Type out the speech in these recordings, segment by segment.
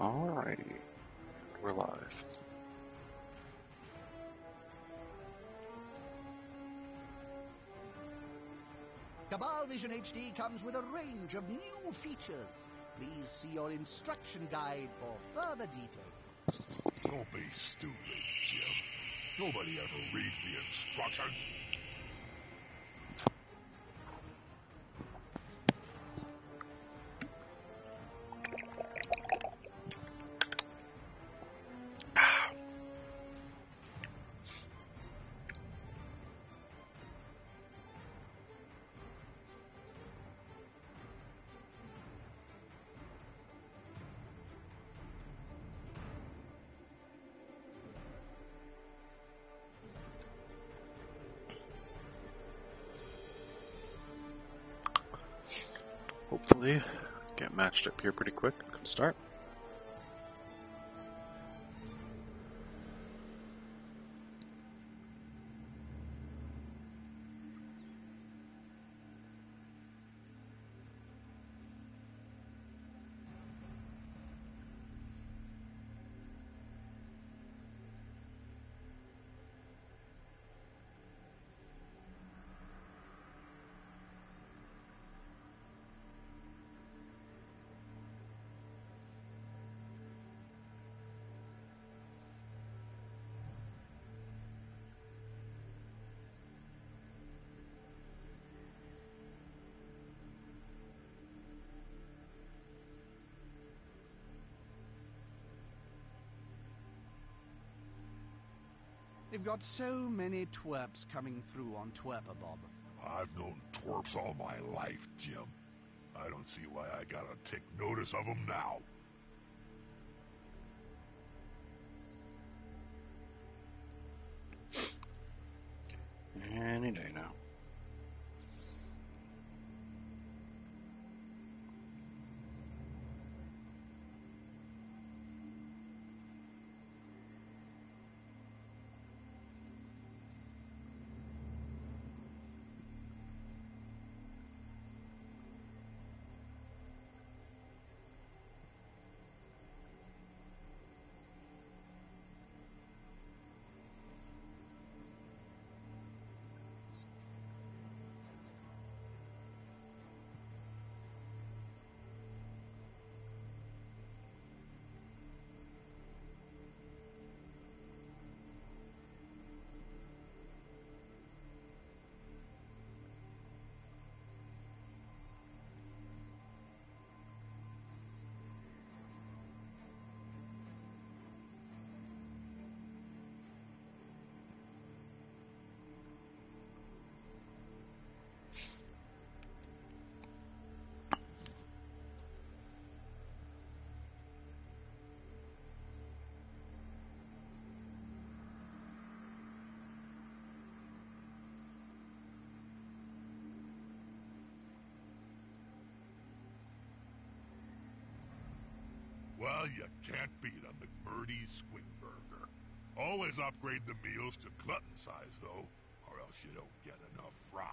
Alrighty, we're live. Cabal Vision HD comes with a range of new features. Please see your instruction guide for further details. Don't be stupid, Jim. Nobody ever reads the instructions. Hopefully, get matched up here pretty quick. Can start. They've got so many twerps coming through on Twerpabob. I've known twerps all my life, Jim. I don't see why I gotta take notice of them now. Any day now. Well, you can't beat a McMurdy's Squid Burger. Always upgrade the meals to glutton size, though, or else you don't get enough fries.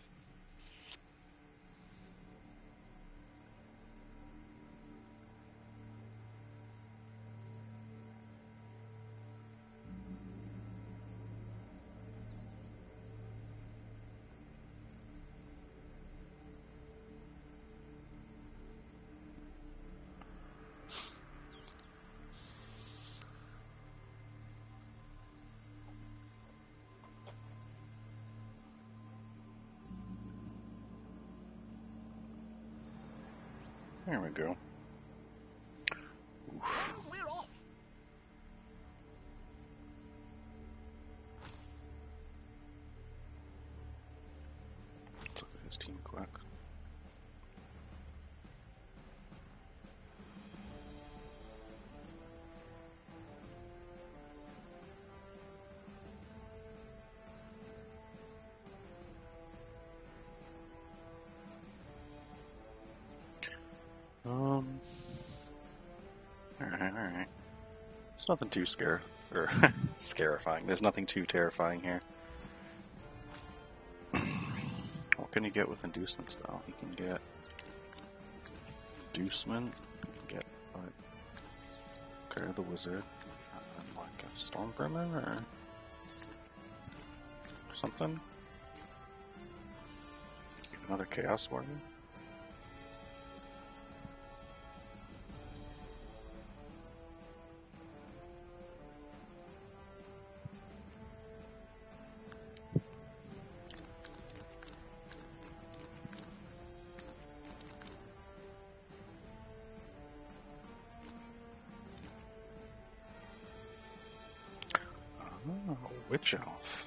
There we go. Oof. We're off! Let's look at his team quick. Alright. There's nothing too scarifying. There's nothing too terrifying here. What can he get with inducements, though? He can get inducement. He can get Okay, the wizard. And then like a Stormbrimmer or something. Another Chaos Warrior. Oh, Witch Elf.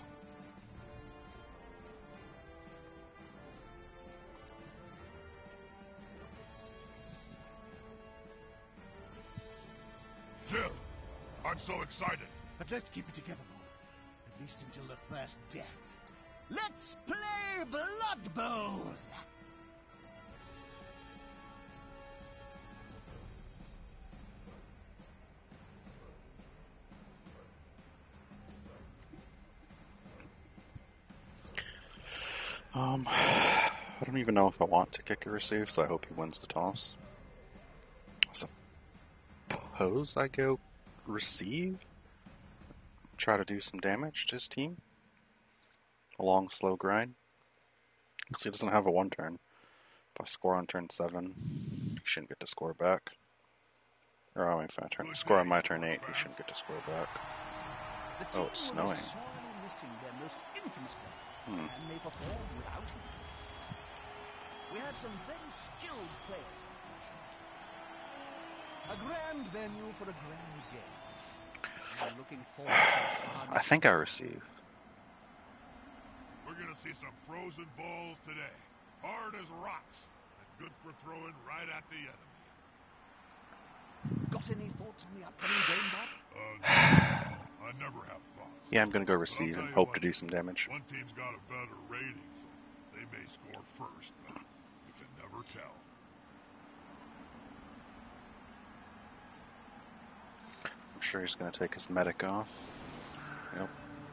Jill, I'm so excited. But let's keep it together, boy. At least until the first death. Let's play Blood Bowl! I don't even know if I want to kick or receive, so I hope he wins the toss. I suppose I go receive. Try to do some damage to his team. A long, slow grind. Because he doesn't have a 1-turn. If I score on turn 7, he shouldn't get to score back. Or I mean, if I score on my turn 8, he shouldn't get to score back. The Oh, team it's will snowing. be sorely missing their most infamous player, Hmm. and they performed without him. We have some very skilled players. A grand venue for a grand game. I'm looking forward to fun. I think I receive. We're gonna see some frozen balls today. Hard as rocks. And good for throwing right at the enemy. Got any thoughts on the upcoming game, Bob? I never have thoughts. Yeah, I'm gonna go But I'll receive tell and you hope what, to do some damage. One team's got a better rating, so they may score first, but you can never tell. I'm sure he's gonna take his medic off. Yep.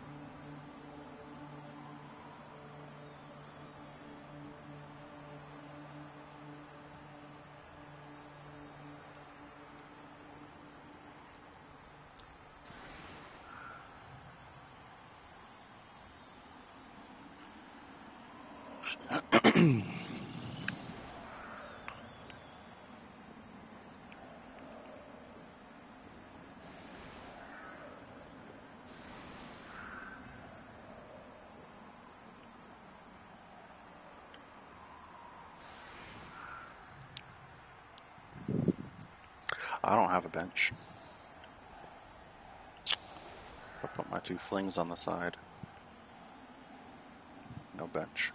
I don't have a bench. I'll put my 2 flings on the side. No bench.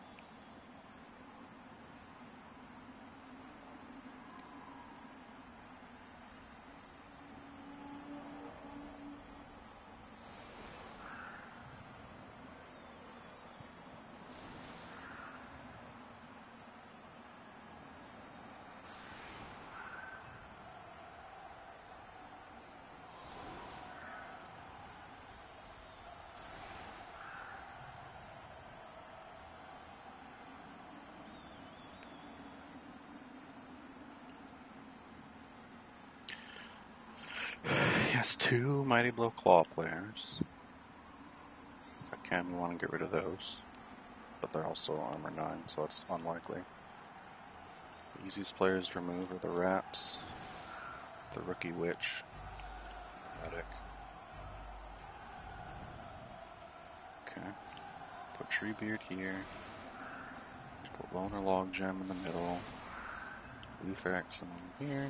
He has 2 Mighty Blow Claw players. If I can, we want to get rid of those. But they're also armor 9, so that's unlikely. The easiest players to remove are the Rats, the Rookie Witch, the Medic. Okay. Put Treebeard here. Put Loner Logjam in the middle. Leaf Axe in here.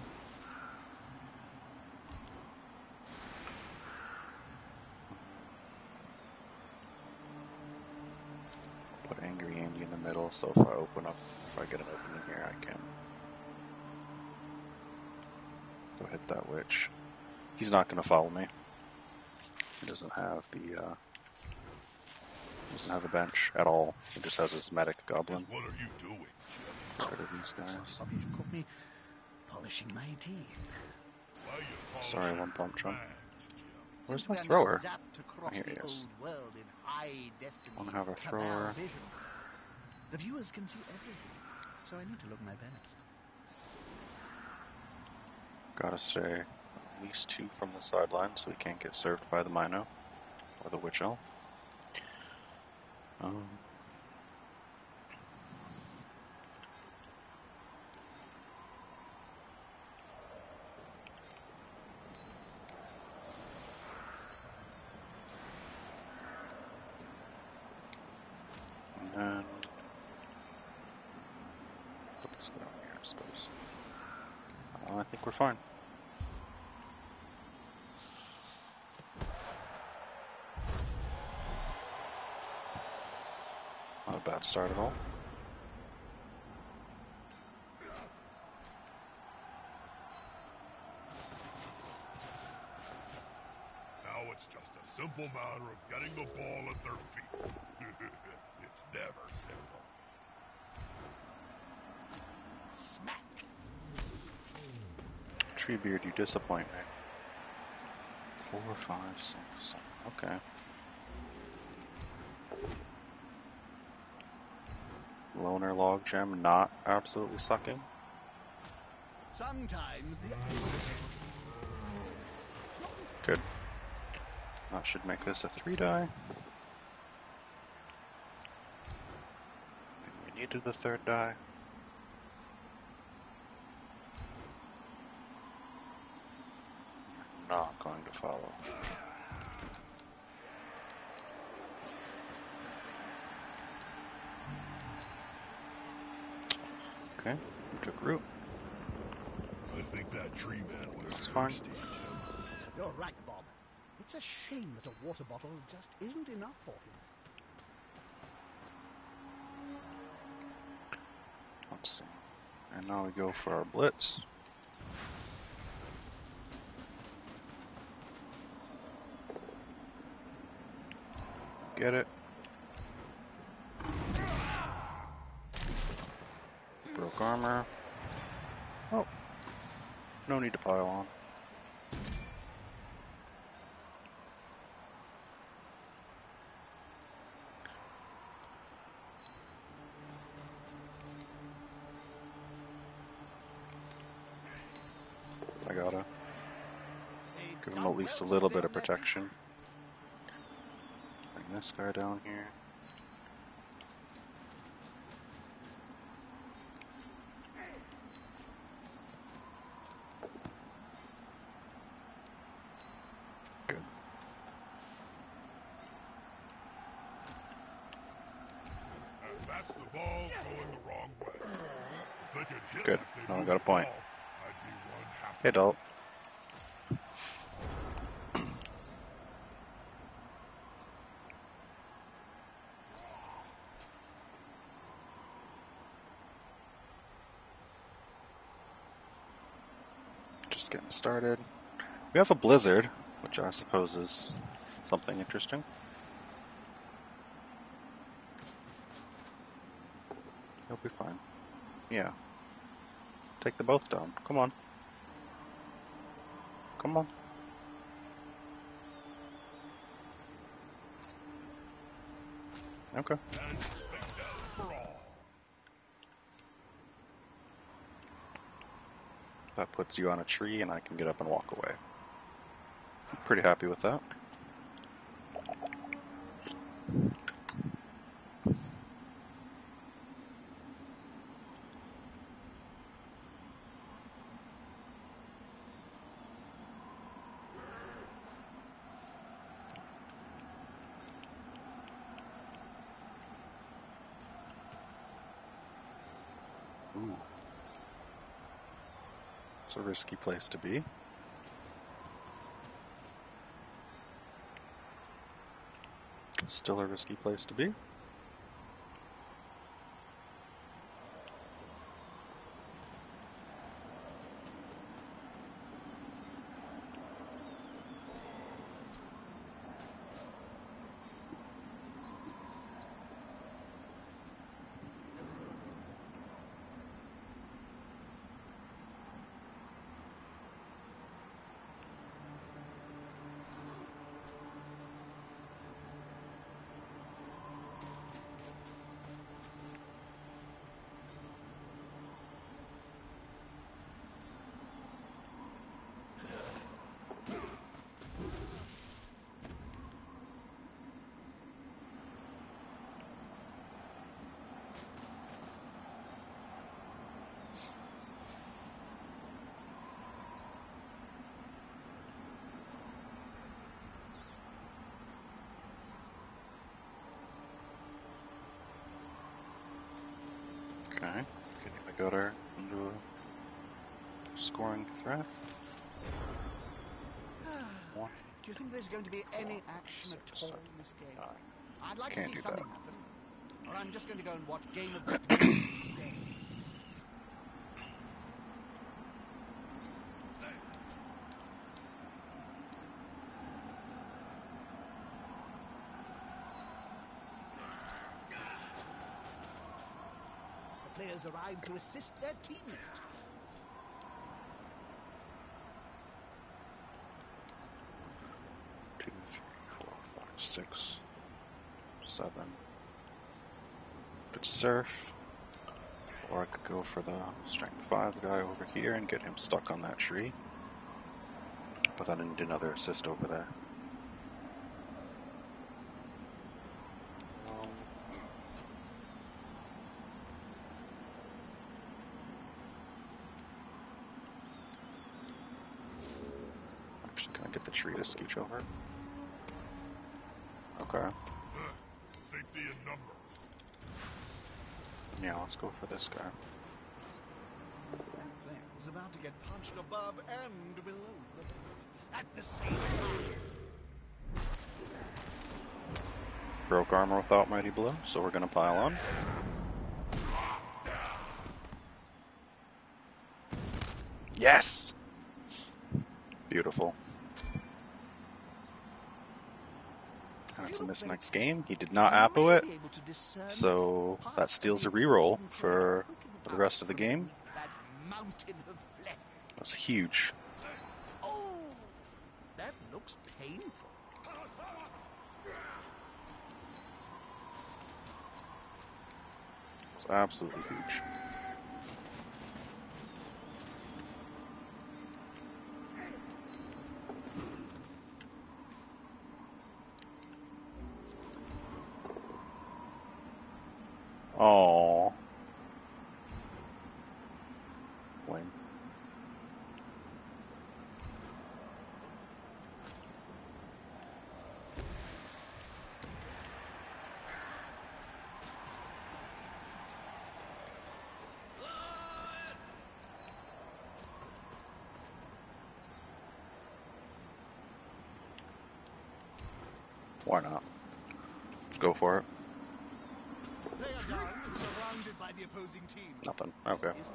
Put Angry Andy in the middle, so if I get an opening here, I can go hit that witch. He's not going to follow me. He doesn't have a bench at all. He just has his medic goblin. What are you doing, Jim? Get rid of these guys. Bobby, you caught me polishing my teeth. Why you Sorry, polishing one bump your jump. rags, Jim? Where's Since my we're now thrower? zapped across Oh, here he the is. old world in high destiny Wanna have a cabal thrower. vision, the viewers can see everything, so I need to look my best. Gotta stay at least 2 from the sideline so he can't get served by the Mino or the Witch Elf. And then put this guy on here, I suppose. I think we're fine. Not a bad start at all. Now it's just a simple matter of getting the ball at their feet. It's never simple. Smack! Treebeard, you disappoint me. 4, 5, 6, 7. Okay. Loner log gem not absolutely sucking. Sometimes the... Good. That should make this a 3-die. We needed the 3rd die. Not going to follow. Okay, we took root. I think that tree man was That's fine. thirsty, Jim. You're right, Bob. It's a shame that a water bottle just isn't enough for him. Let's see. And now we go for our blitz. Get it. Broke armor. Oh. No need to pile on. I gotta give him at least a little bit of protection. Bring this guy down here. Good. And that's the ball going the wrong way. If they could hit Good. like they Now I do got a the point. ball, I'd be one happy. Hey, Dalt. Just getting started. We have a blizzard, which I suppose is something interesting. He'll be fine. Yeah. Take the both down. Come on. Come on. Okay. And success for all. That puts you on a tree and I can get up and walk away. I'm pretty happy with that. Ooh. It's a risky place to be. Still a risky place to be. Okay, getting the gutter into a scoring threat. One, Do you think there's going to be any four, action at 6, all 7, in this game? 9. I'd like Can't to see do something that. happen. Or I'm just going to go and watch Game of the Thrones instead. The players arrive to assist their teammate. Two, 3, 4, 5, 6, 7. Could surf. Or I could go for the strength 5 guy over here and get him stuck on that tree. But then I need another assist over there. Actually, can I get the tree to scooch over? Okay. Safety in numbers. Yeah, let's go for this guy. That player is about to get punched above and below the belt at the same time. Broke armor without Mighty Blow, so we're gonna pile on. Yes! Beautiful. That's in this next game. He did not Appo it, so that steals a reroll for the rest of the game. That mountain of flesh. That's huge. Oh, that looks painful. It's absolutely huge. Oh, lame. Why not? Let's go for it. They are down and surrounded by the opposing team. Nothing. Okay. This isn't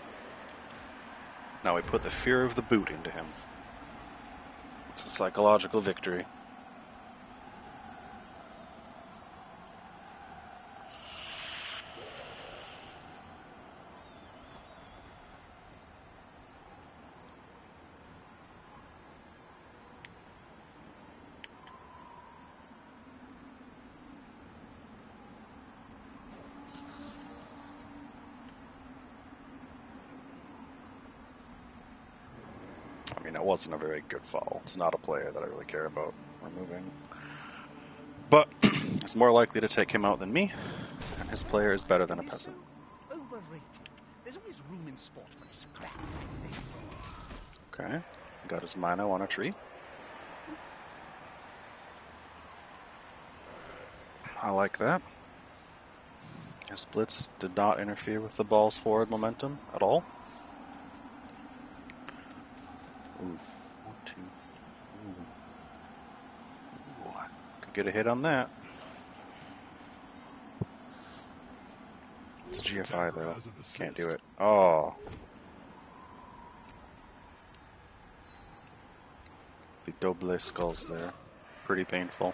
Now we put the fear of the boot into him. It's a psychological victory. I mean, it wasn't a very good foul. It's not a player that I really care about removing. But it's more likely to take him out than me, and his player is better than a peasant. so overrated. There's always room in sport for a scrap like this. Okay, got his Mino on a tree. I like that. His blitz did not interfere with the ball's forward momentum at all. Ooh, 1, 2. Ooh, could get a hit on that. It's a GFI though. Can't do it. Oh. The double skulls there. Pretty painful.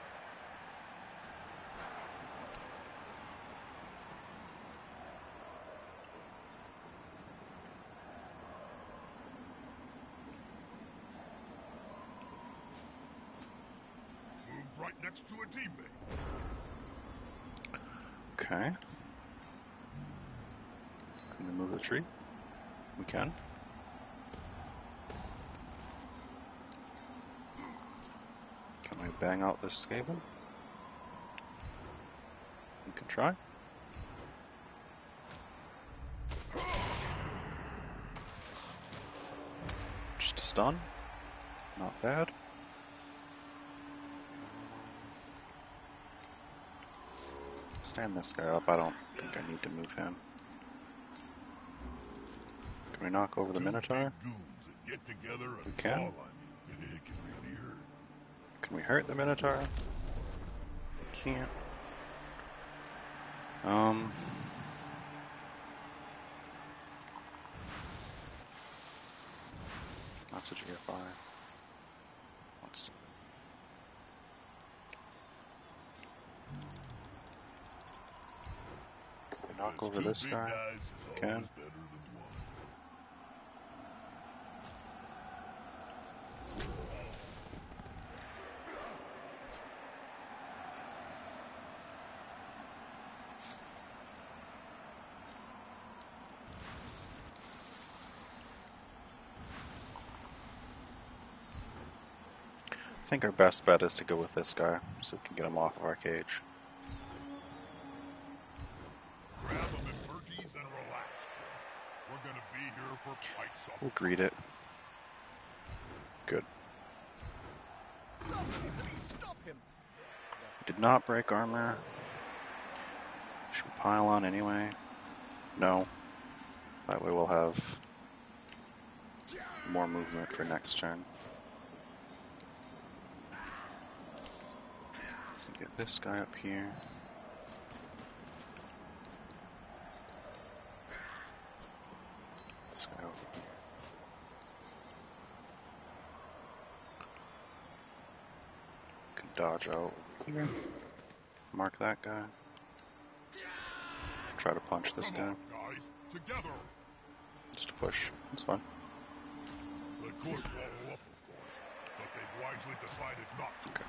Moved right next to a teammate. Okay. Can we move the tree? We can. Can we bang out this Skaven? We can try. Just a stun. Not bad. Stand this guy up. I don't think I need to move him. Can we knock over the Two Minotaur? big goons that get together We and can. fall on you. It can really hurt. Can we hurt the Minotaur? Can't. That's a GFI. Let's knock over Two this big guy. guys is Can. always better than one. I think our best bet is to go with this guy, so we can get him off of our cage. Grab them in Murgy's and relax, Jim. We're gonna be here for quite some We'll greet it. Good. Stop him! Please stop him! Did not break armor. Should we pile on anyway? No. That way we'll have more movement for next turn. Get this guy up here. This guy over here. Can dodge out here. Mark that guy. Try to punch this Come guy. on, guys. Together. Just a push. It's fine. They could wall up, of course, but they've wisely decided not to. Okay.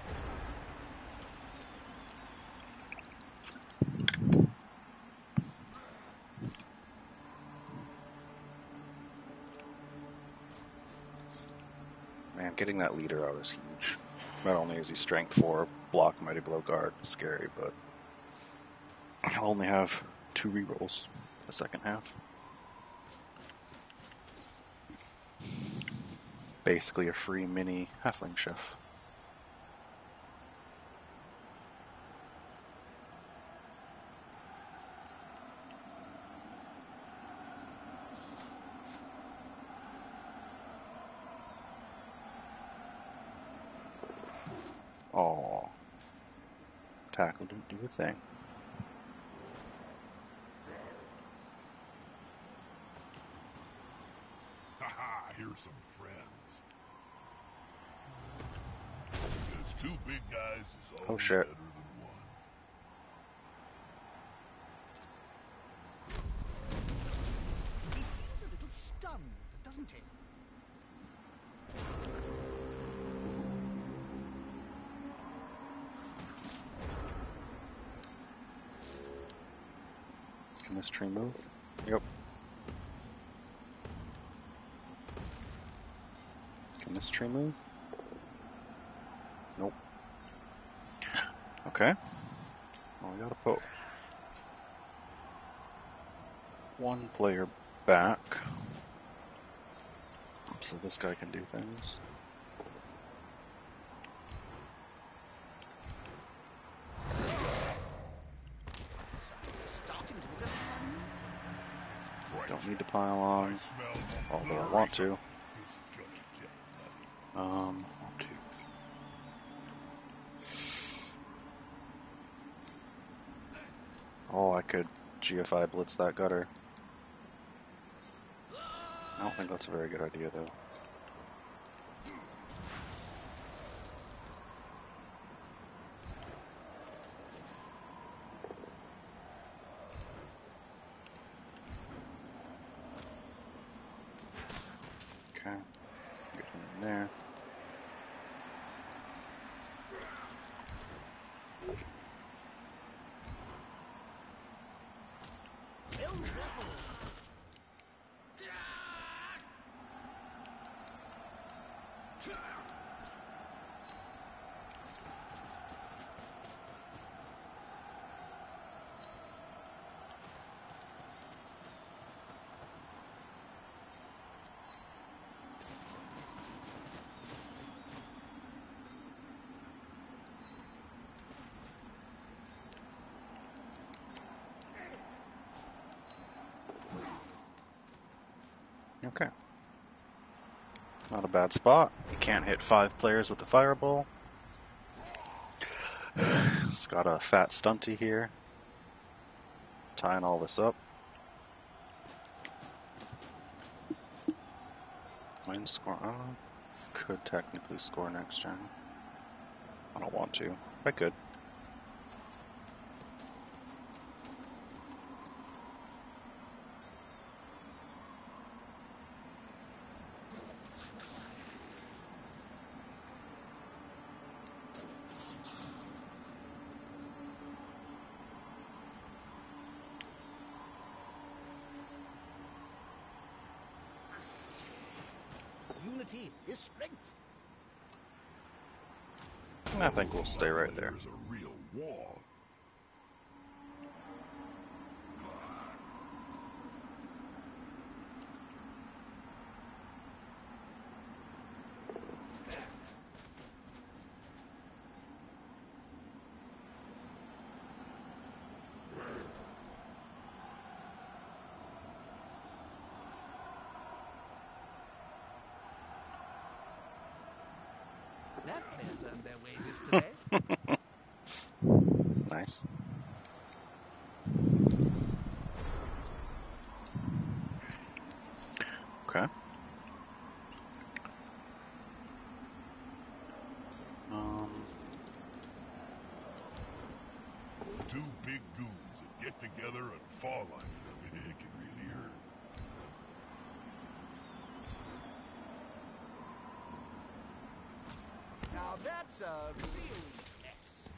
Man, getting that leader out is huge. Not only is he strength 4, block mighty blow guard, scary, but I'll only have 2 rerolls the second half. Basically a free mini halfling chef. Oh, tackle didn't do a thing. Haha, here's some friends. Because two big guys is always shit. better than one. He seems a little stunned, doesn't he? Can this tree move? Yep. Can this tree move? Nope. Okay. Well, we gotta put one player back so this guy can do things. Starting to look fun. Right. Don't need to pile on, I smell although I want to. This is gonna get bloody. 1, 2, 3. Oh, I could GFI blitz that gutter. I don't think that's a very good idea, though. Okay, get him in there. Kill level. Okay. Not a bad spot. You can't hit 5 players with the fireball. It's got a fat stunty here. Tying all this up. Might score. I don't know. Could technically score next turn. I don't want to. I could. Unity is strength. I think we'll stay right there. There's a real wall. That player's earned their wages today. Nice. Okay. Two big goons that get together and fall on you. It can really hurt. Now that's a real mess.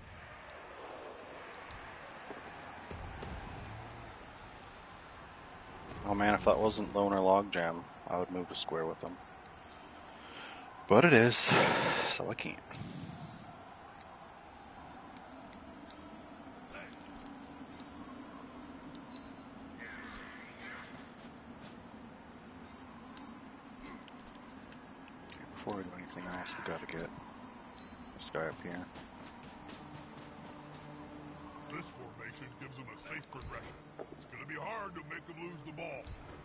Oh man, if that wasn't Loner Logjam, I would move a square with them. But it is, so I can't. Okay, before we do anything else, we gotta get this guy up here. This formation gives them a safe progression. It's going to be hard to make them lose the ball.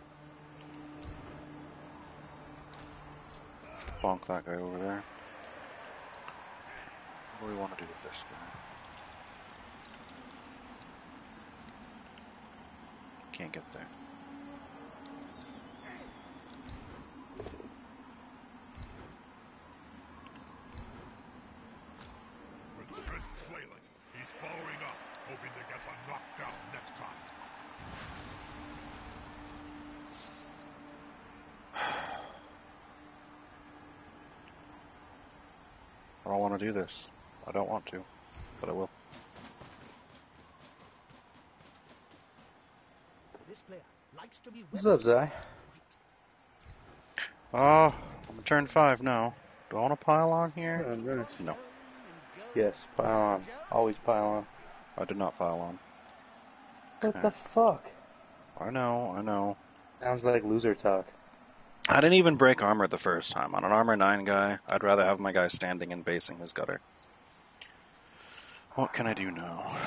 Bonk that guy over there. What do we want to do with this guy? Can't get there. With wrists flailing, he's following up, hoping to get the knockdown next time. I don't want to do this. I don't want to, but I will. This player likes to be What's up, Zai? I'm turn 5 now. Do I want to pile on here? Oh, nice. No, Yes, pile on. Always pile on. I did not pile on. What Okay. the fuck? I know. Sounds like loser talk. I didn't even break armor the first time. On an armor 9 guy, I'd rather have my guy standing and basing his gutter. What can I do now?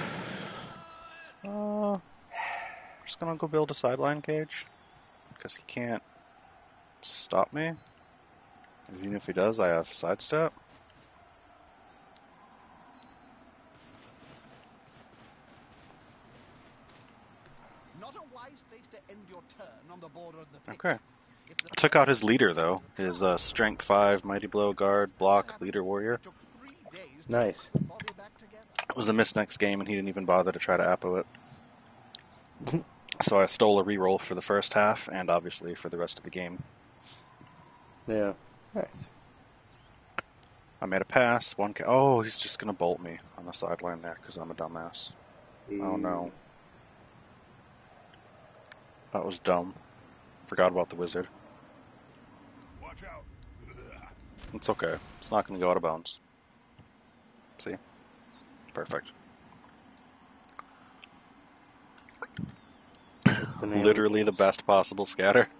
Just gonna go build a sideline cage. Because he can't stop me. Even if he does, I have sidestep. Not a wise place to end your turn on the border of the pitch. Okay. I took out his leader, though. His strength 5, mighty blow, guard, block, leader, warrior. Nice. It was a miss next game, and he didn't even bother to try to Apo it. So I stole a reroll for the first half, and obviously for the rest of the game. Yeah. Nice. I made a pass, oh, he's just gonna bolt me on the sideline there, because I'm a dumbass. Oh no. That was dumb. Forgot about the wizard. Watch out. It's okay. It's not gonna go out of bounds. See? Perfect. What's the name? Literally the best possible scatter.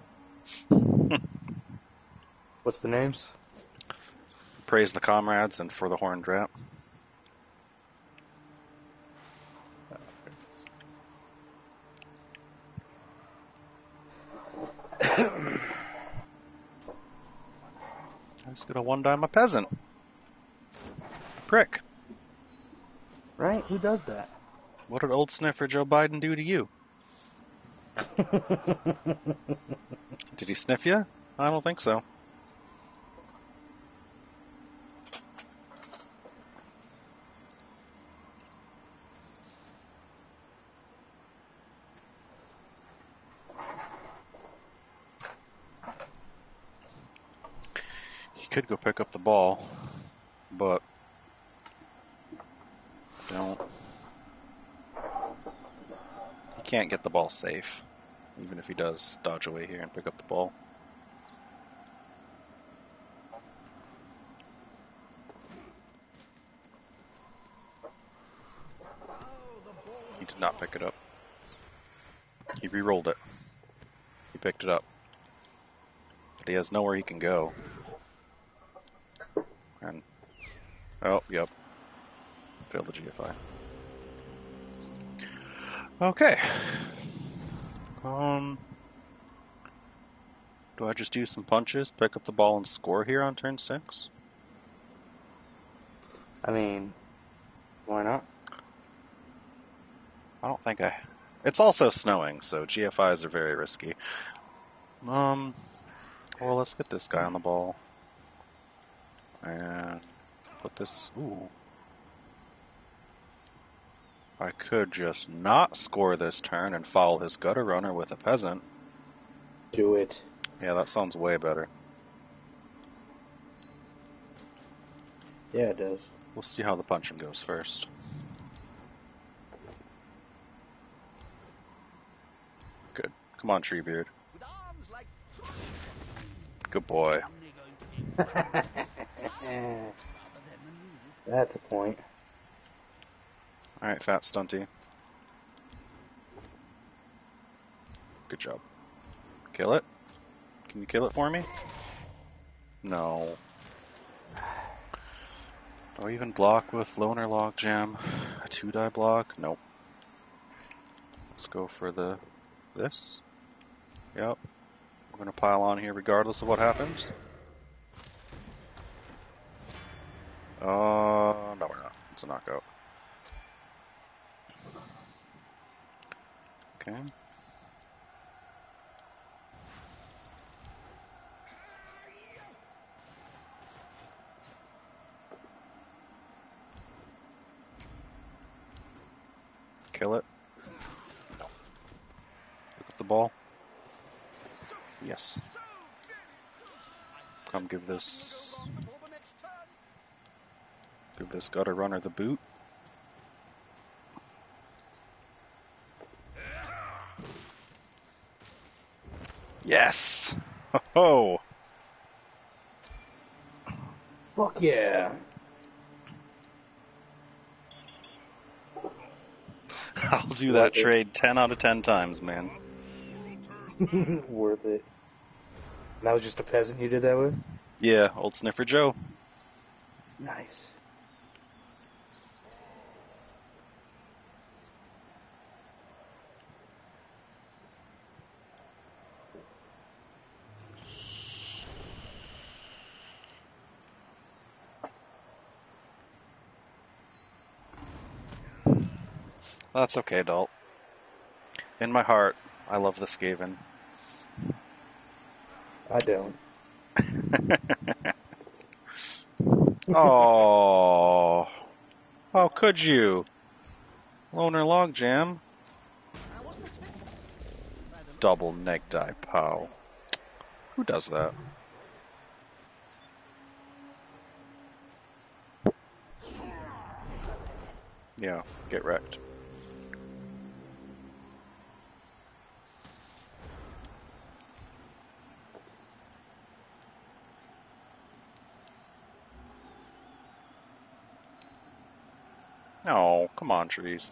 What's the names? Praise the comrades and for the horned rat. He's gonna one-die my peasant. Prick. Right? Who does that? What did old sniffer Joe Biden do to you? Did he sniff you? I don't think so. He could go pick up the ball, but don't. He can't get the ball safe, even if he does dodge away here and pick up the ball. He did not pick it up. He re-rolled it. He picked it up. But he has nowhere he can go. And oh, yep. Failed the GFI. Okay. Do I just do some punches, pick up the ball, and score here on turn 6? I mean, why not? I don't think I... It's also snowing, so GFIs are very risky. Well, let's get this guy on the ball. And put this... Ooh. I could just not score this turn and foul his gutter runner with a peasant. Do it. Yeah, that sounds way better. Yeah, it does. We'll see how the punching goes first. Good. Come on, Treebeard. With arms like Good boy. That's a point. Alright, Fat Stunty. Good job. Kill it? Can you kill it for me? No. Do I even block with Loner Logjam? A 2-die block? Nope. Let's go for this. Yep. We're gonna pile on here regardless of what happens. No we're not. It's a knockout. Okay. Kill it. No. Pick up the ball. Yes. Come give this gutter runner the boot. Yes! Ho-ho! Fuck yeah! I'll do that trade 10 out of 10 times, man. Worth it. That was just a peasant you did that with? Yeah, old Sniffer Joe. Nice. That's okay, Dalt. In my heart, I love the Skaven. I don't. Oh, how could you? Loner Logjam. Double neg die pow. Who does that? Yeah, get wrecked. Oh, come on, trees.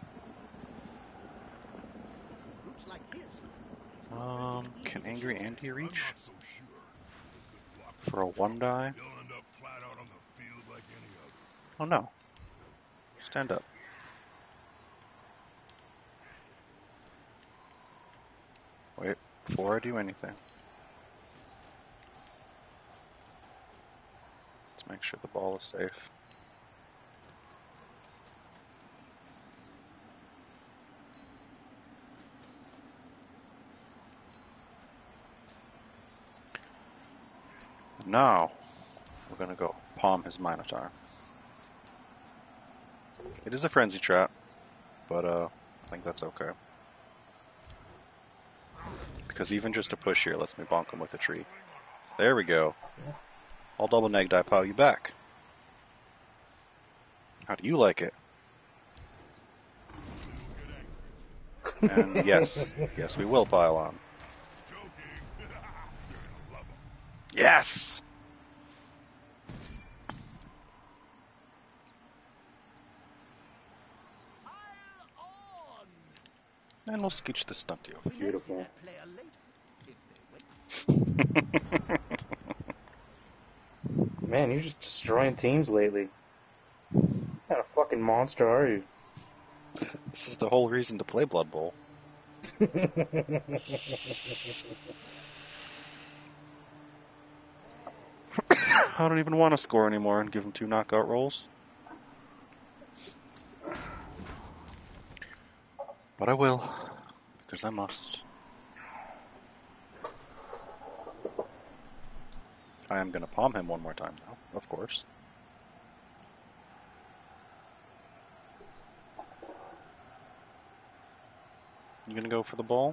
Can Angry Andy reach? For a 1-die? Oh no. Stand up. Wait, before I do anything. Make sure the ball is safe. Now, we're gonna go palm his Minotaur. It is a frenzy trap, but I think that's okay. Because even just a push here lets me bonk him with a tree. There we go. I'll double neg die pile you back. How do you like it? And yes, yes, we will pile on. Yes! And we'll scooch the stunt deal. Beautiful. Man, you're just destroying teams lately. What kind of fucking monster are you? This is the whole reason to play Blood Bowl. I don't even want to score anymore and give him 2 knockout rolls. But I will, because I must. I am going to palm him one more time now, of course. You going to go for the ball?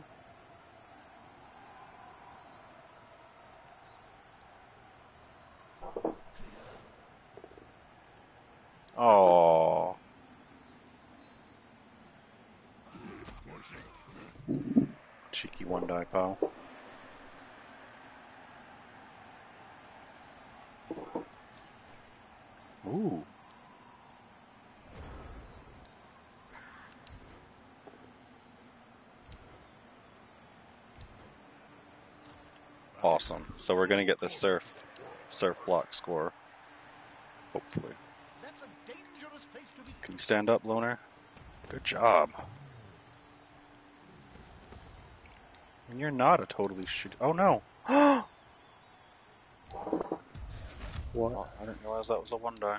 Oh. Cheeky 1-die pal. Ooh. Awesome. So we're gonna get the surf block score. Hopefully. That's a dangerous place to be. Can you stand up, Loner? Good job. And you're not a totally shit. Oh no. What? Oh, I didn't realize that was a 1-die.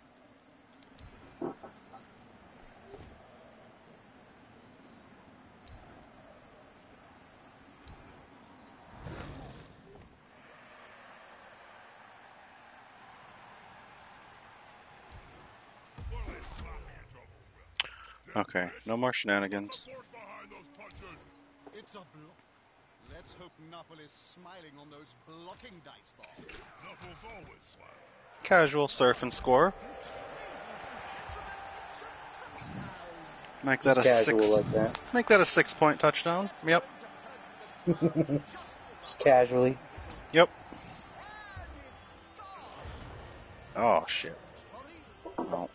Okay, no more shenanigans. It's a block. Let's hope Knuffle is smiling on those blocking dice balls. Knuffle's always smiling. Casual surf and score. Make that Just a casual 6. like that. Make that a 6-point touchdown. Yep. Just casually. Yep. Oh shit. No.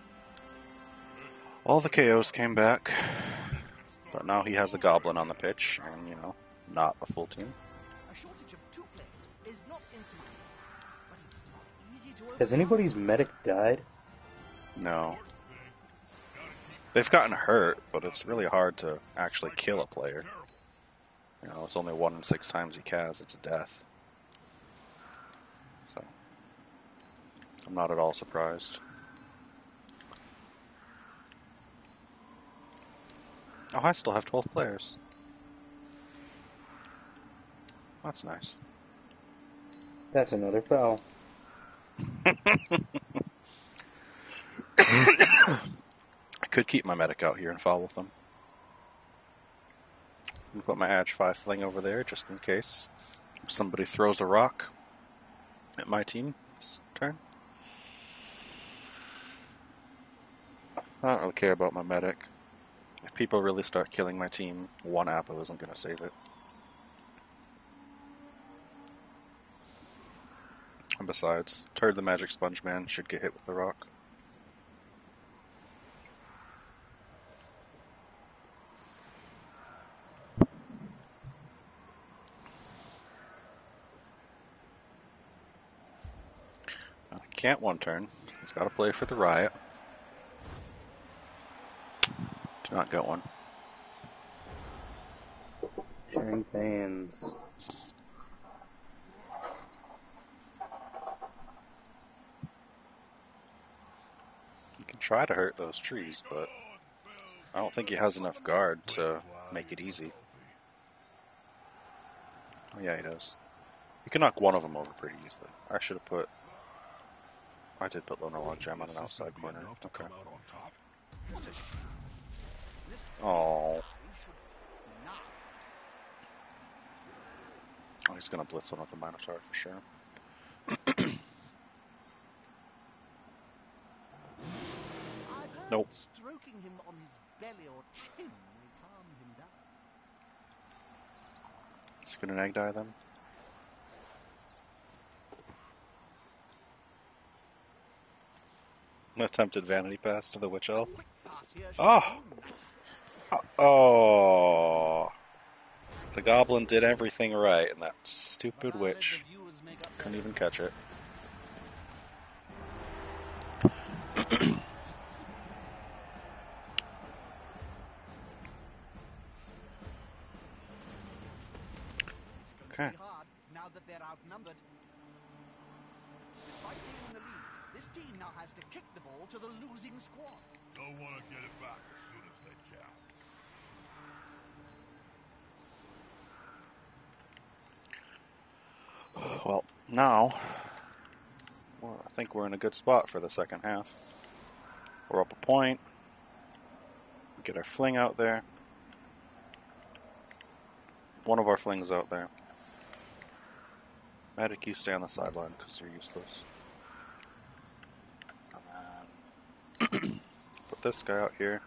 All the KOs came back, but now he has a goblin on the pitch, and you know, not a full team. A shortage of 2 players is not insignificant, but it's not easy to Has anybody's medic died? No. They've gotten hurt, but it's really hard to actually kill a player. You know, it's only 1 in 6 times he casts, it's a death. So, I'm not at all surprised. Oh, I still have 12 players. That's nice. That's another foul. I could keep my medic out here and foul with them. And put my Edge 5 fling over there just in case somebody throws a rock at my team this turn. I don't really care about my medic. If people really start killing my team, 1 Apple isn't going to save it. And besides, Turd the Magic Sponge Man should get hit with the rock. I can't 1-turn. He's got to play for the Riot. Do not get one. Sharing fans. try to hurt those trees, but I don't think he has enough guard to make it easy. Oh yeah, he does. You can knock one of them over pretty easily. I did put Loner Logjam on an outside corner. Okay. Oh. Oh, he's gonna blitz on with the Minotaur for sure. Nope. Stroking him on his belly or chin will calm him down. He's gonna egg die them. Attempted vanity pass to the Witch Elf. Oh! Oh! The Goblin did everything right, and that stupid Witch couldn't even catch it. Okay. Now that they're outnumbered. Despite being in the lead, this team now has to kick the ball to the losing squad. They'll want to get it back as soon as they can. Well, now, I think we're in a good spot for the second half. We're up a point. We get our fling out there. One of our flings out there. Medic, you stay on the sideline because you're useless. And then put this guy out here.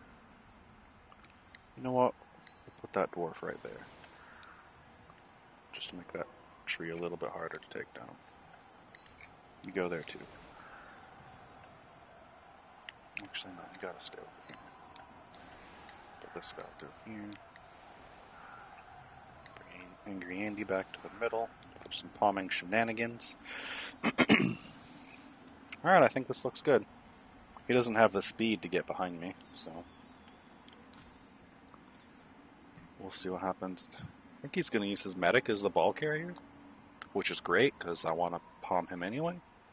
You know what? We'll put that dwarf right there. Just to make that tree a little bit harder to take down. You go there too. Actually, no, you gotta stay over here. Put this guy through here. Bring Angry Andy back to the middle for some palming shenanigans. Alright, I think this looks good. He doesn't have the speed to get behind me, so we'll see what happens. I think he's going to use his medic as the ball carrier, which is great because I want to palm him anyway.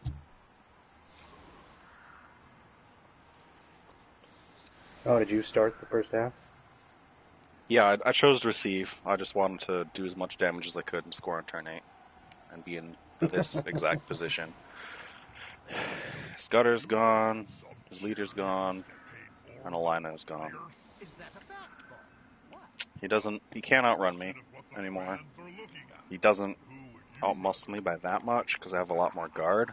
Oh, did you start the first half? Yeah, I chose to receive. I just wanted to do as much damage as I could and score on turn 8 and be in this exact position. His gutter's gone, his leader's gone, and Alina's gone. Is that a fact, Bob? What? He can't outrun me anymore. He doesn't outmuscle me by that much because I have a lot more guard.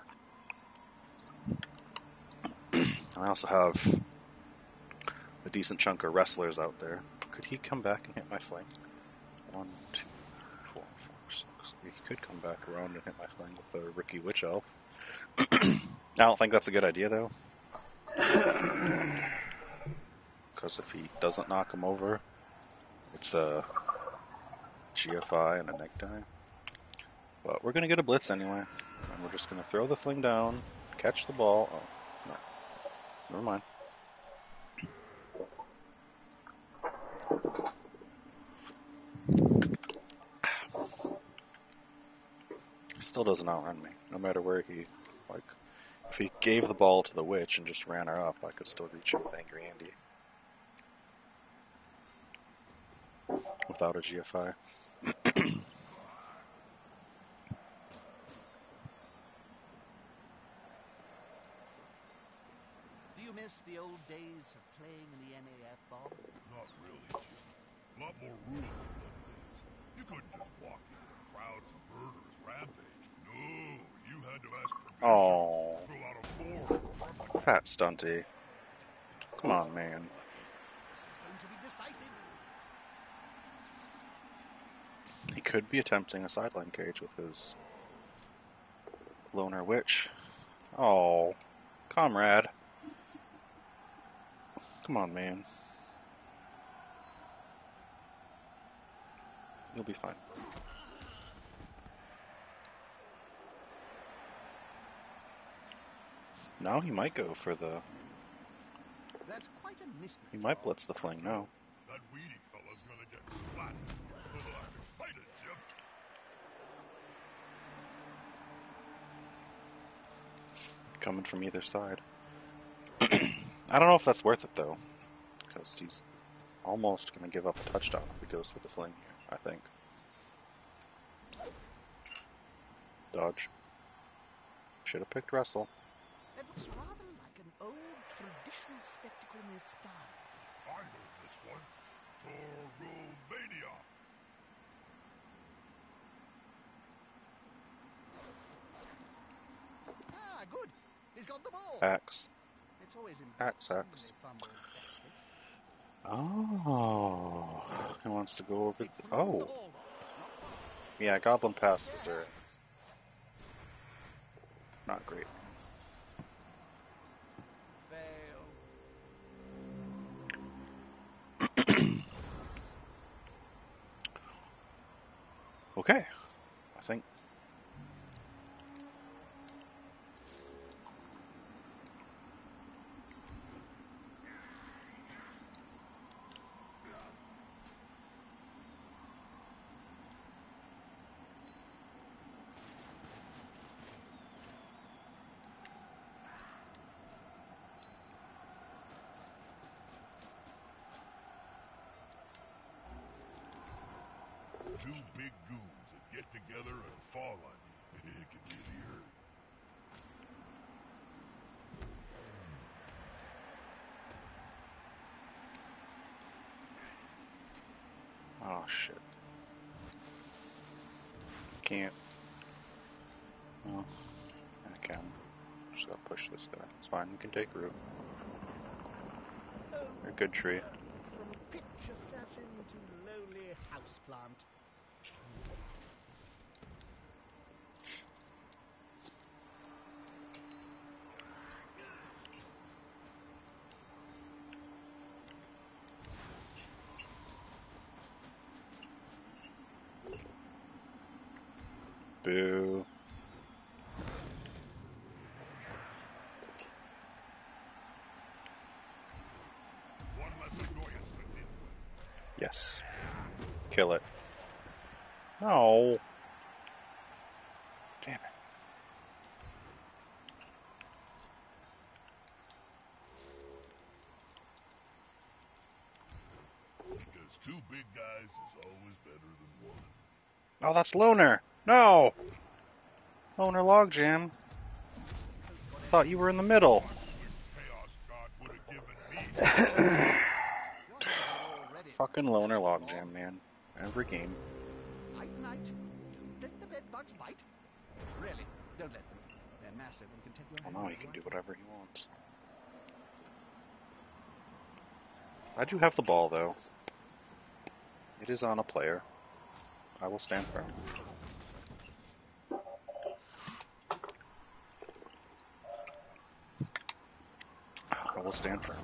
I also have a decent chunk of wrestlers out there. Could he come back and hit my flank? 1, 2, 4, 5, 6. He could come back around and hit my flank with a Ricky Witch Elf. I don't think that's a good idea though. Because if he doesn't knock him over, it's a GFI and a necktie. But we're going to get a blitz anyway. And we're just going to throw the fling down, catch the ball. Oh, no. Never mind. Still doesn't outrun me, no matter where he, like, if he gave the ball to the witch and just ran her up, I could still reach him with Angry Andy. Without a GFI. Do you miss the old days of playing in the NAF, Bob? Not really, Jim. A lot more rules than them days. You couldn't just walk into a crowd of murderous rampage. No, you had to ask permission. Oh, Fill out a form or something. fat stunty. Come on, man. This is going to be decisive. He could be attempting a sideline cage with his loner witch. Oh, comrade. Come on, man. You'll be fine. Now he might go for the... That's quite a mystery. He might blitz the fling now. That weedy fella's gonna get splatted. I'm excited, Jim. Coming from either side. I don't know if that's worth it though, because he's almost going to give up a touchdown if he goes for the fling here, I think. Dodge. Should have picked Russell. That looks rather like an old traditional spectacle in his style. I know this one. Toromania. Ah, good. He's got the ball. X. It's always X, embarrassing when X. they fumble backwards. Oh, he wants to go over. They threw the Oh, ball, though. yeah, Goblin passes are not great. Fail. Okay, I think. Two big goons that get together and fall on you. It can really hurt. Oh shit. Can't. Well, I can. Just gotta push this guy. It's fine. We can take root. Oh, You're a good tree. from pitch assassin to lowly houseplant. Boo. One less annoyance to deal with. Yes. Kill it. No. Damn it. Because two big guys is always better than one. Oh, that's Loner. No. Loner Logjam. Thought you were in the middle. Chaos God would have given me. Fucking Loner Logjam, man. Every game. Night, night. Don't let the bed bugs bite. Really, don't let them. They're massive and can take your Well, hand now he right can do off. whatever he wants. I do have the ball, though. It is on a player. I will stand firm. I will stand firm.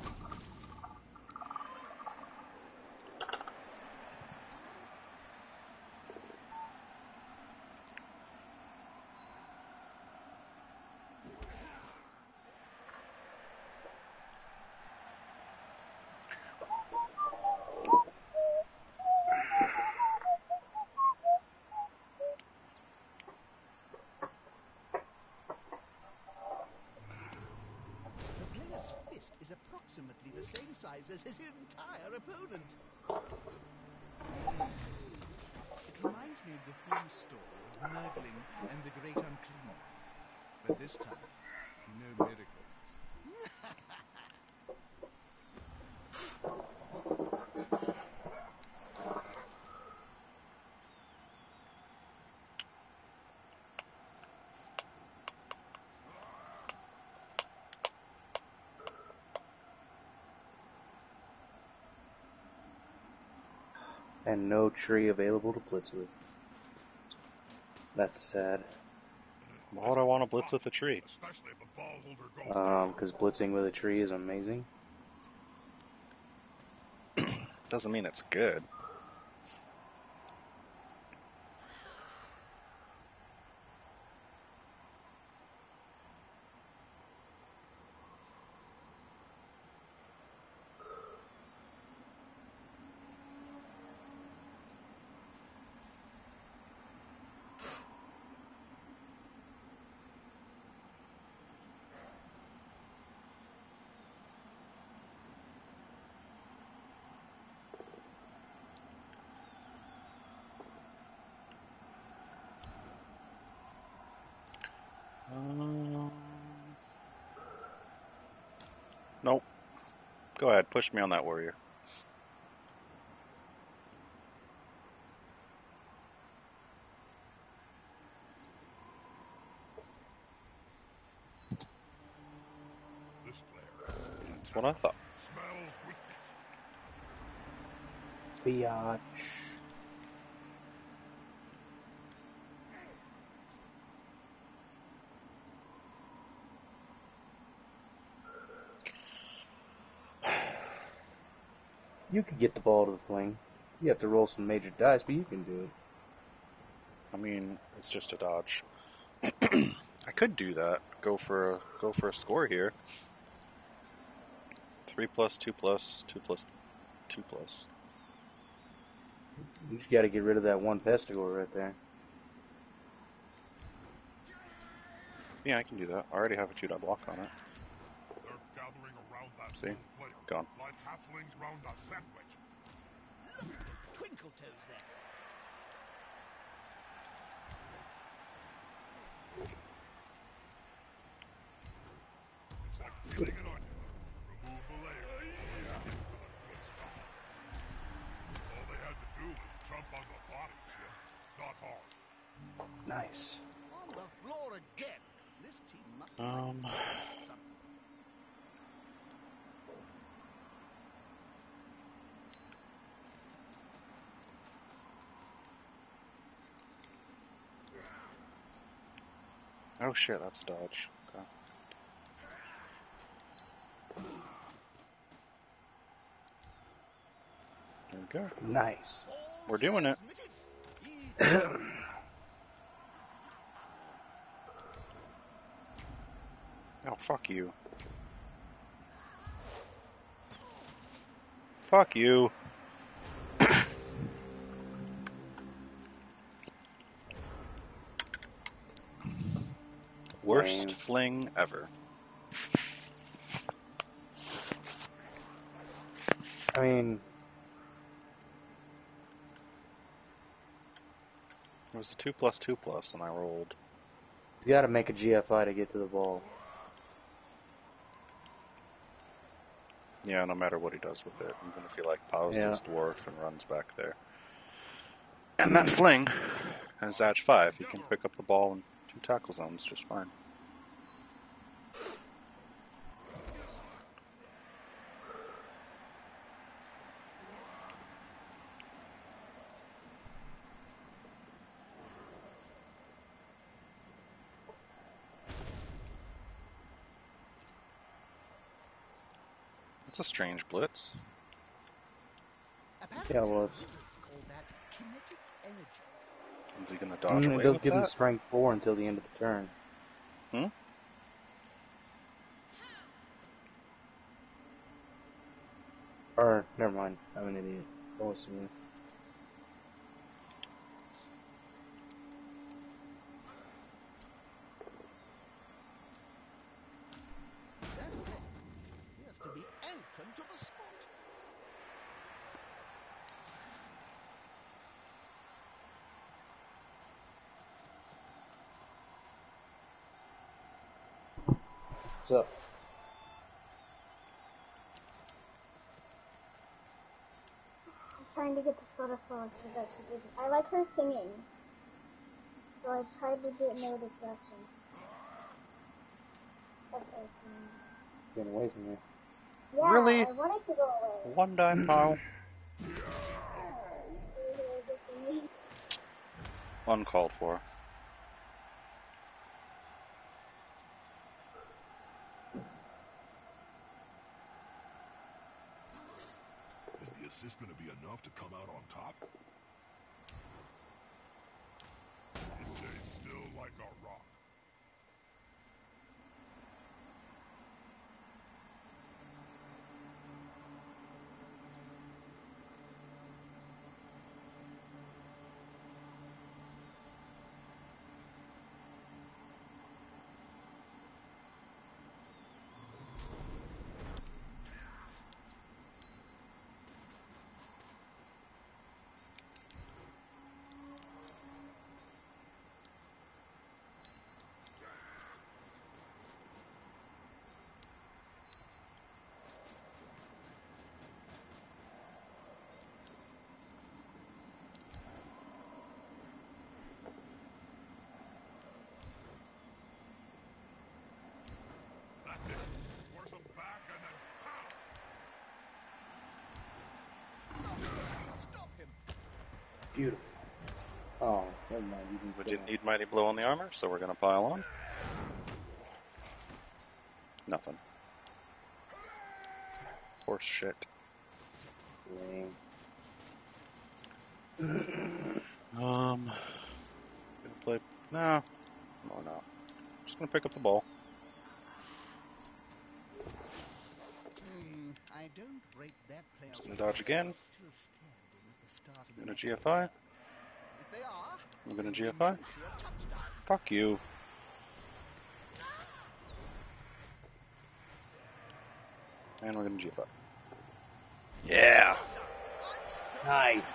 The player's fist is approximately the same size as his entire opponent. It reminds me of the film story of Nurgling and the Great Unclean. But this time, no miracles. And no tree available to blitz with. That's sad. Why would I want to blitz with the tree? Especially if the ball holder goes down. Because blitzing with a tree is amazing. Doesn't mean it's good. Go ahead, push me on that warrior. This player That's what I thought. smells weakness. Biatch. You could get the ball to the fling. You have to roll some major dice, but you can do it. I mean, it's just a dodge. I could do that. Go for a score here. 3+, 2+, 2+, 2+. You just got to get rid of that one Pestigore right there. Yeah, I can do that. I already have a 2-die block on it. They're gathering around that See? lone player. Gone. Like halflings round a sandwich. Look at Twinkle Toes there. It's like peeling an onion. Remove the layer. Get to the good stuff. All they had to do was jump on the body, Jim. It's not hard. Nice. On the floor again. This team must Um. like something. Oh shit, that's a dodge. Okay. There we go. Nice. We're doing it. Oh, fuck you. Fuck you. Worst Lame. fling ever. I mean, It was a 2+2+, and I rolled. you got to make a GFI to get to the ball. Yeah, no matter what he does with it, even if he like pauses Yeah. his dwarf and runs back there. And that fling has edge 5. He can pick up the ball in 2 tackle zones just fine. It's a strange blitz. Apparently, Yeah, it was. wizards call that kinetic energy. Is he going to dodge away It does with give him that? strength 4 until the end of the turn. Hmm? Or, never mind. I'm an idiot. Don't listen to me. That thing appears to be anchored to the spot. What's up? I'm trying to get this butterfly so that she doesn't. I like her singing, so I tried to get no distraction. Okay, it's fine. Get away from me. Yeah, Really? I wanted to go away. 1-die pile. Uncalled for. Is the assist going to be enough to come out on top? He stays still like a rock. Beautiful. Oh, never mind. You can We get didn't on. need Mighty Blow on the armor, so we're gonna pile on. Nothing. Horse shit. Lame. Gonna play. No, no. Just gonna pick up the ball. I don't rate that player. Just gonna dodge again. Still standing at the start of I'm the gonna next GFI. If they are, I'm gonna we may GFI. see a touchdown. Fuck you. And we're gonna GFI. Yeah! Nice.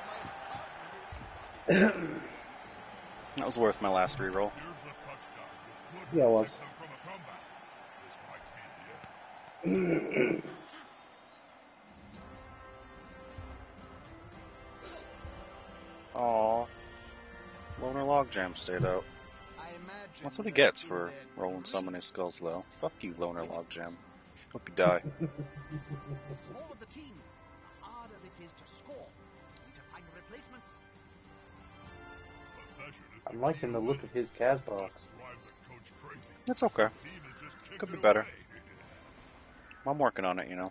That was worth my last reroll. Here's the touchdown, which could Yeah, it was. protect them from a comeback. This might be the end. Aww. Loner Logjam stayed out. I imagine That's what he that gets in for their rolling so many dreams, skulls low. Fuck you, Loner Logjam. Hope you die. the smaller the team, the harder it is to score. Need to find replacements. Possession is I'm liking the look of his Cas box. drive the coach crazy. It's okay. The team is just kicking Could be it better. away. I'm working on it, you know.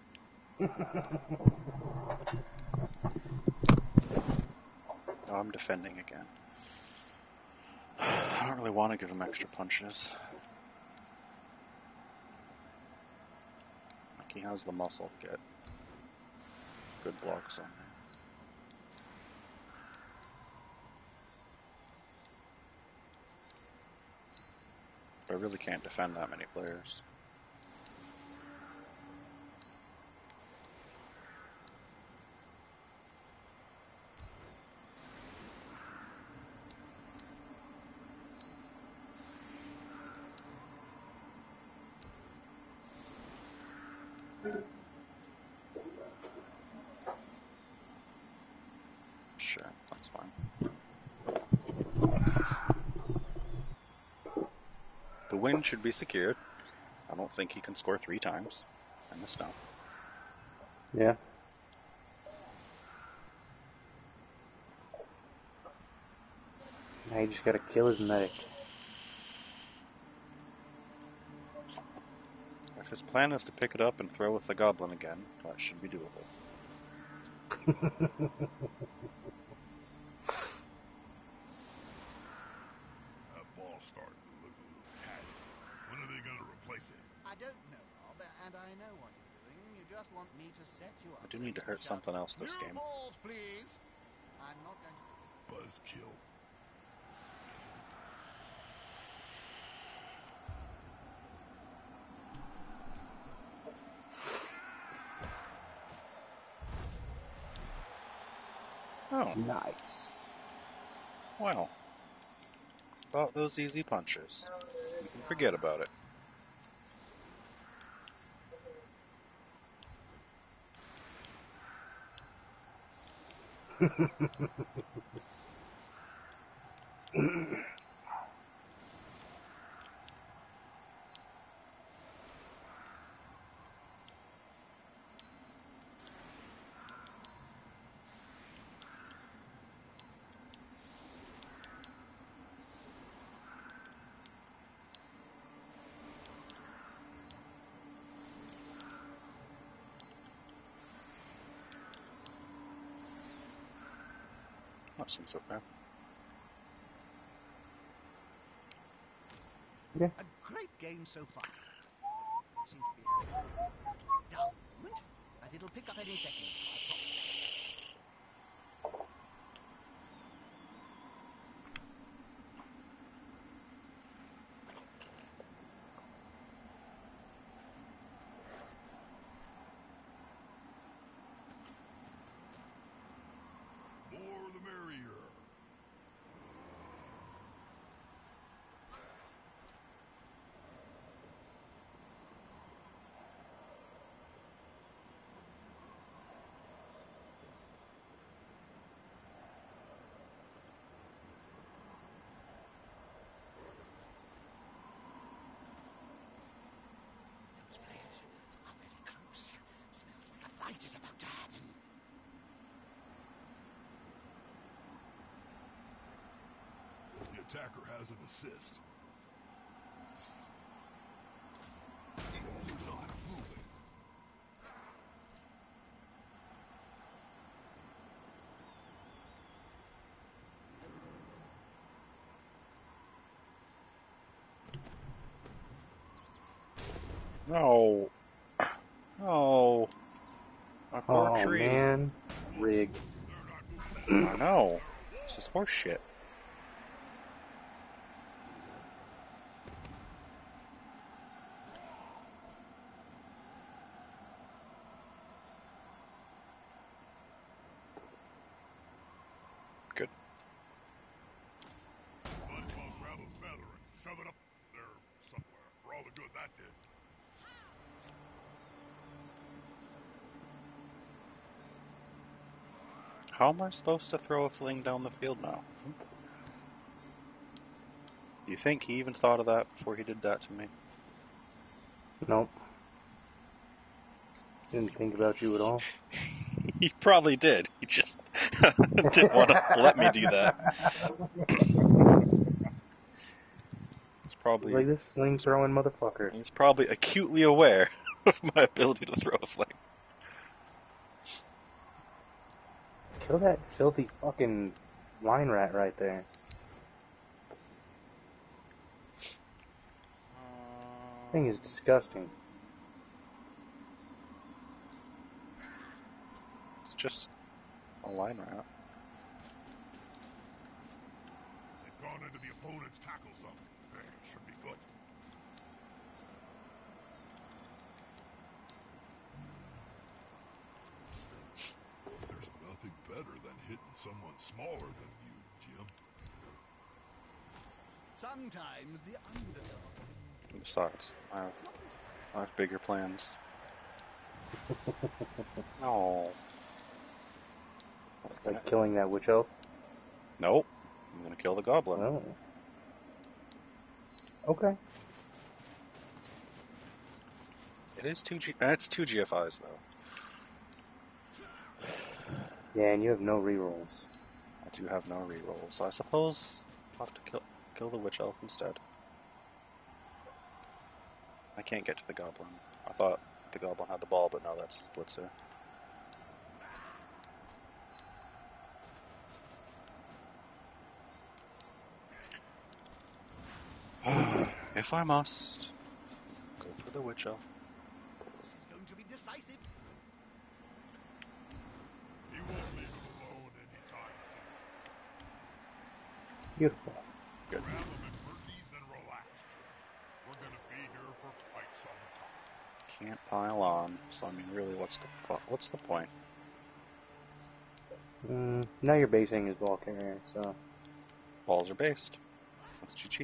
Oh, I'm defending again. I don't really want to give him extra punches. Like, he has the muscle to get good blocks on there. But I really can't defend that many players. Sure, that's fine. The win should be secured. I don't think he can score 3 times in the snow. Yeah. Now you just gotta kill his medic. If his plan is to pick it up and throw with the goblin again, that should be doable. That ball's starting to look a little tatty. When are they going to replace it? I don't know, Rob, and I know what you're doing. You just want me to set you up. I do need to hurt something else this New game. balls, please. I'm not going to. Buzzkill. Oh, Nice. well. About those easy punches. You can forget about it. That seems okay. A great game so far. Seems to be having a dull moment, but it'll pick up any second. More the merrier. Those players are very close. Smells like a fight is about to happen. attacker has an assist. Not moving. No. No. My poor Oh, tree. man. Rigged. I know. This is horse shit. Good. Might as well grab a feather and shove it up there somewhere. For all the good that did. How am I supposed to throw a fling down the field now? Do you think he even thought of that before he did that to me? Nope. Didn't think about you at all. He probably did. He just didn't want to let me do that. It's It's probably like this fling throwing motherfucker. he's probably acutely aware of my ability to throw a fling. Kill that filthy fucking line rat right there. Thing is disgusting. It's just a line rat. They've gone into the opponent's tackle zone. Hey, should be good. There's nothing better than hitting someone smaller than you, Jim. Sometimes the underdog. Besides, I have bigger plans. No. Like killing that witch elf. Nope. I'm gonna kill the goblin. Oh. Okay. It is It's two GFIs though. Yeah, and you have no rerolls. I do have no rerolls. So I suppose I'll have to kill the witch elf instead. I can't get to the goblin. I thought the goblin had the ball, but no, that's Blitzer. If I must, go for the witch elf. This is going to be decisive. He won't leave him alone anytime soon. Beautiful. Good. Grab him at Murphy's and relax, Jim. We're gonna be here for quite some time. Can't pile on. So I mean, really, what's the point? Now you're basing his ball carrier, so. Balls are based. That's GG.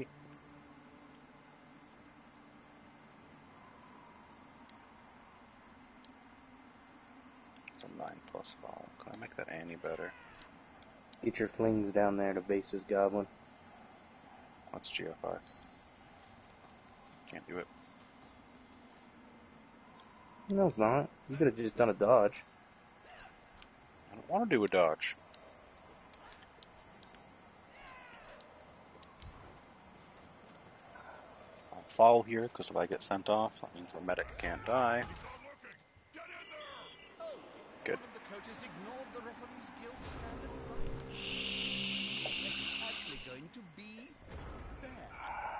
It's a 9+ ball. Can I make that any better? Get your flings down there to base his goblin. That's GFI. Can't do it. No, it's not. You could have just done a dodge. I don't want to do a dodge. I'll foul here, because if I get sent off, that means the medic can't die. He's not looking. Get in there! Oh, Good. one of the coaches ignored the referee's guild standard right. It's actually going to be fair.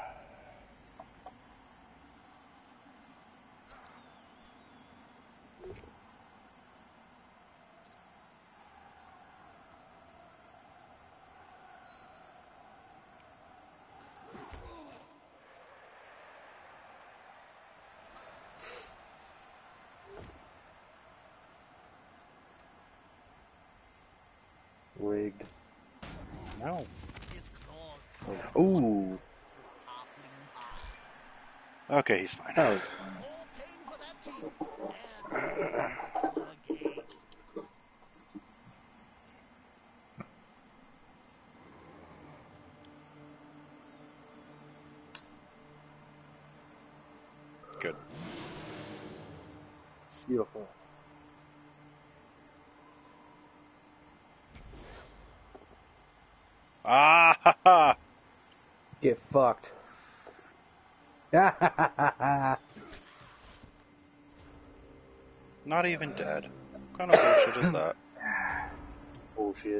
Rigged. No. His claws come out Ooh. halfling high. Okay, he's fine. That was More pain for that team. They're going again. Good. beautiful. Ah ha ha! Get fucked. Not even dead. What kind of bullshit is that? Bullshit.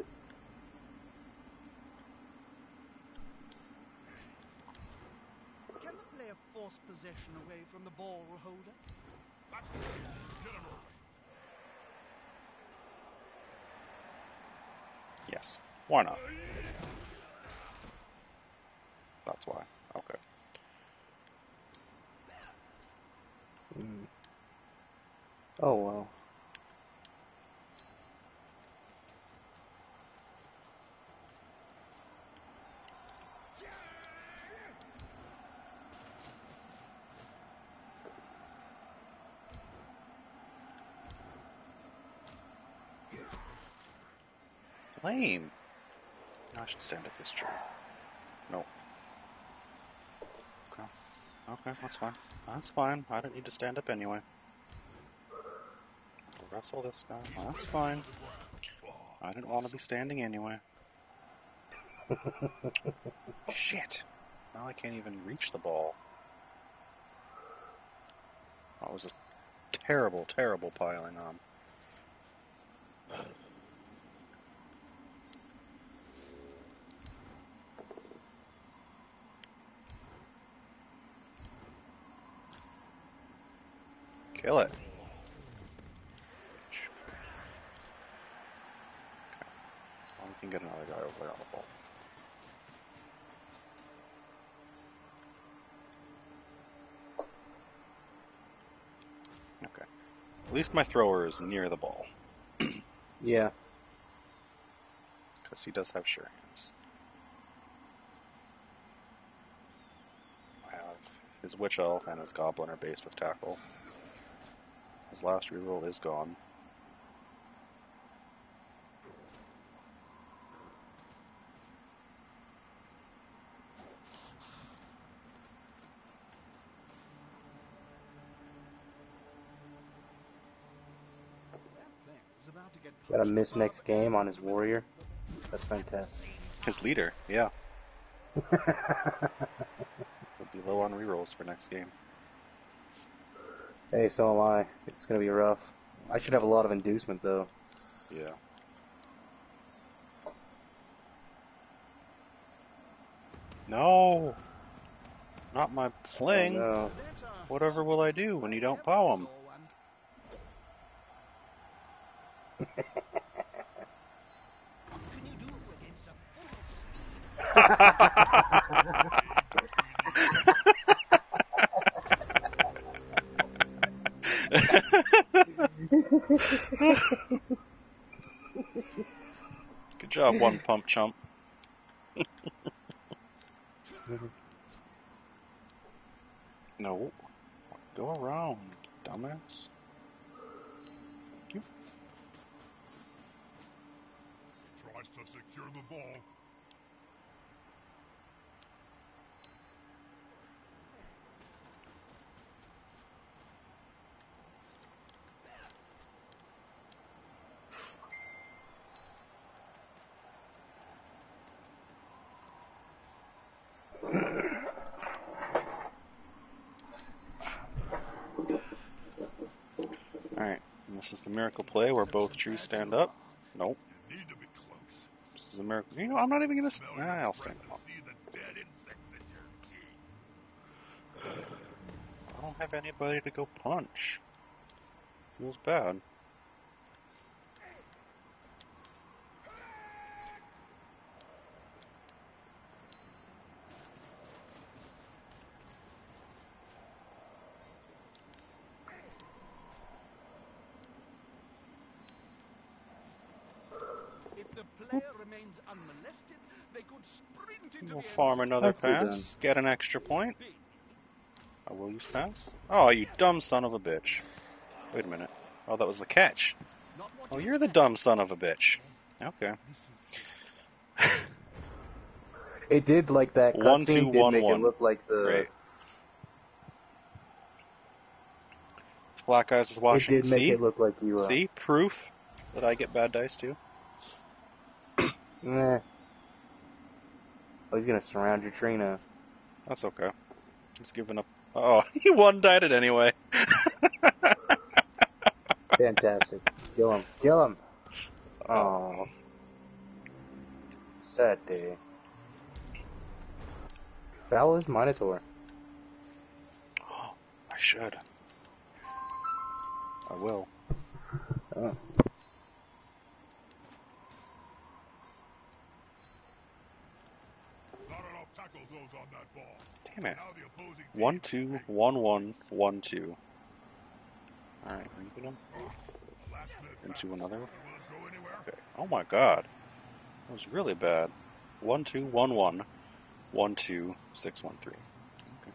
Can the player force possession away from the ball holder? That's the game. Get him early. Yes. Why not? That's why. Okay. Oh well. Lame. I should stand up this tree. Nope. Okay. Okay, that's fine. That's fine. I don't need to stand up anyway. I'll wrestle this guy. That's fine. I didn't want to be standing anyway. Shit. Now I can't even reach the ball. That was a terrible, terrible piling on. Kill it. Well, we can get another guy over there on the ball. Okay. At least my thrower is near the ball. Yeah. Because he does have sure hands. I have his Witch Elf and his Goblin are based with Tackle. His last reroll is gone. Got a miss next game on his warrior. That's fantastic. His leader, yeah. He'll be low on rerolls for next game. Hey, so am I. It's gonna be rough. I should have a lot of inducement though. Yeah. No! Not my fling. Oh, no. Whatever will I do when you don't pow him? Can you do against a Good job, one pump chump. No. Go around, dumbass. You. Tries to secure the ball. Alright, this is the miracle play where both trees stand up. Nope. You need to be close. This is a miracle. You know, I'm not even gonna. Smell Nah, your I'll breath stand and up. see the dead insects in your teeth. I don't have anybody to go punch. Feels bad. If the player remains unmolested, they could sprint into We'll the farm end another Nicely done. pass. Get an extra point. I will use pass. Oh, you dumb son of a bitch. Wait a minute. Oh, that was the catch. Not what Oh, you you're the expect. dumb son of a bitch. Okay. It did, like, that 1, 2, cutscene did 1, make 1. it look like the... Great. Black Eyes is It watching. did make See? it look like you, See? Proof that I get bad dice too. Oh, he's gonna surround your tree now. That's okay. He's giving up. Oh, he one-died it anyway. Fantastic. Kill him. Kill him. Oh. Sad day. Foul is Minotaur. I should. I will. Oh. Not enough tackle zones on that ball. Damn it. Now the opposing team 1, 2, 1, 1, 1, 2. Alright, leaving him last minute into another. Will it go anywhere? Okay. Oh my god. That was really bad. 1, 2, 1, 1. 1, 2, 6, 1, 3. Okay.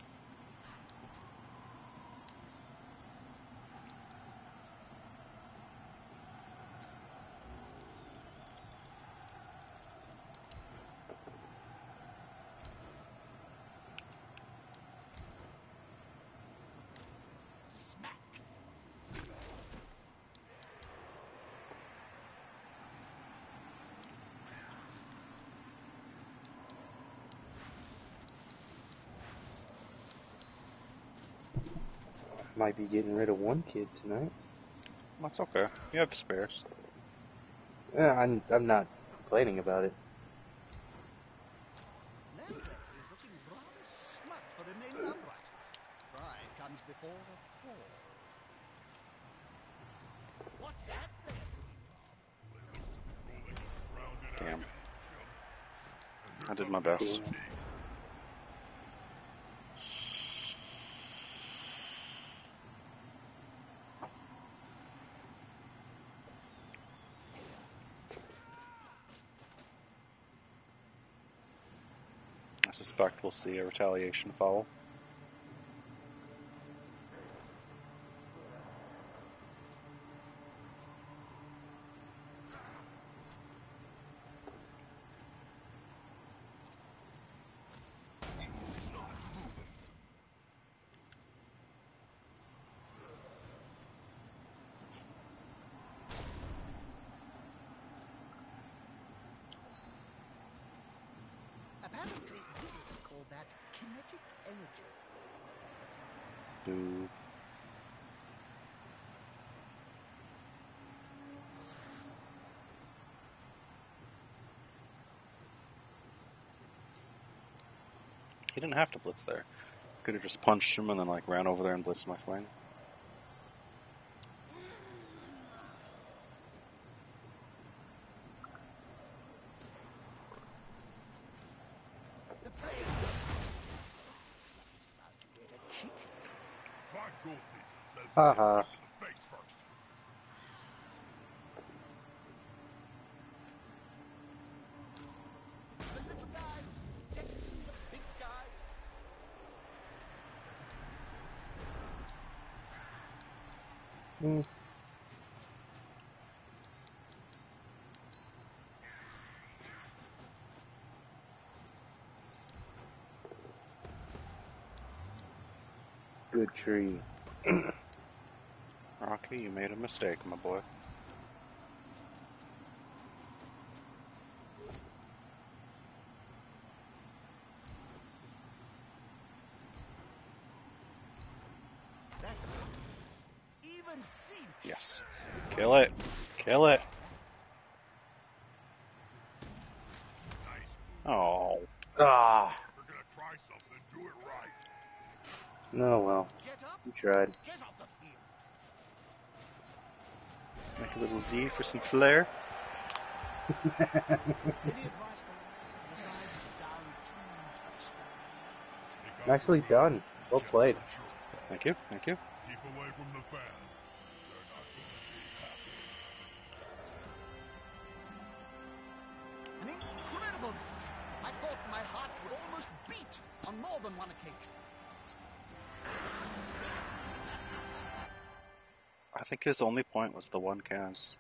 Might be getting rid of one kid tonight. That's okay. You have spares. Yeah, I'm not complaining about it. Their play is looking rather smart for remaining upright. Pride comes before a fall. What's that there? Damn. I did my best. I suspect we'll see a retaliation foul. Apparently, wizards call that kinetic energy. Boo. He didn't have to blitz there. Could have just punched him and then like ran over there and blitzed my flank. The play. About to get a kick. 5 gold pieces says Haha. the face first. The little guy gets the big guy. Mm. Good tree. Rocky, you made a mistake, my boy. That's even seems. Yes. Kill it. Kill it. Nice. Oh. Ah. If you're gonna try something, do it right. No, well. Get up. You tried. Get off the field. Make a little Z for some flair. Any advice, Bob? The side is down 2 touchdowns. Nicely done. Well played. Thank you. Thank you. Keep away from the fans. They're not going to be happy. An incredible match. I thought my heart would almost beat on more than one occasion. I think his only point was the one Kaz.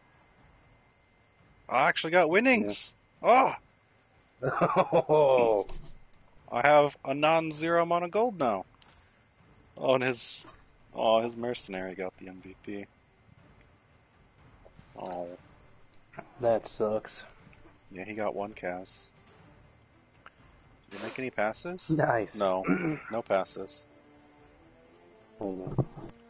I actually got winnings. Oh, Oh. I have a non-zero amount of gold now. Oh, and his mercenary got the MVP. Oh, That sucks. yeah, he got one Kaz. Did you make any passes? Nice. No, no passes. Oh, no.